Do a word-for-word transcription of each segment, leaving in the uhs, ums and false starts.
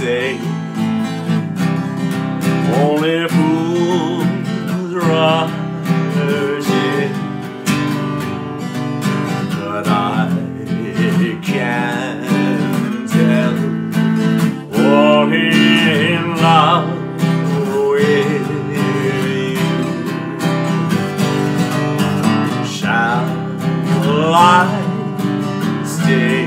say only fools rush in, but I can't tell or in love with you. Shall I stay?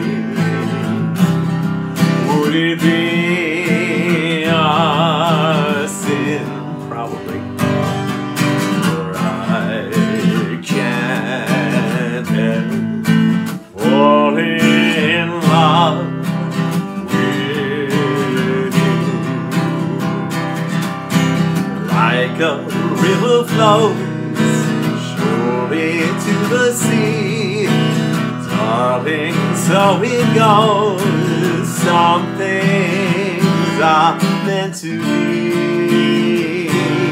Would it be a sin? Probably. For I can't help falling in love with you. Like a river flows surely to the sea, darling, so it goes. Some things are meant to be.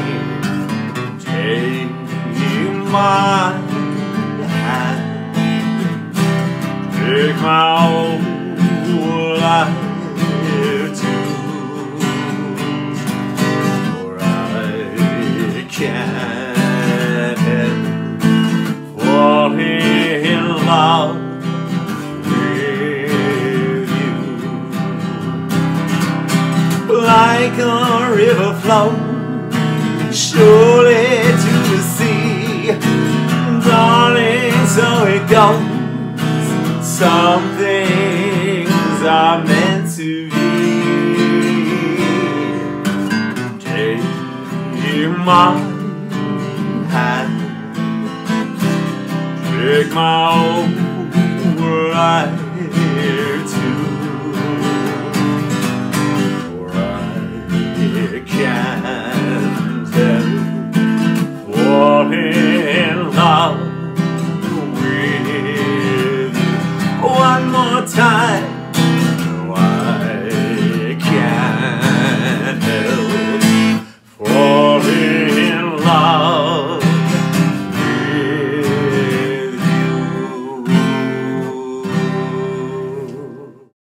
Take my hand, take my whole life too, for I can't help falling in love. Like a river flows surely to the sea, darling, so it goes. Some things are meant to be. Take my hand, take my whole life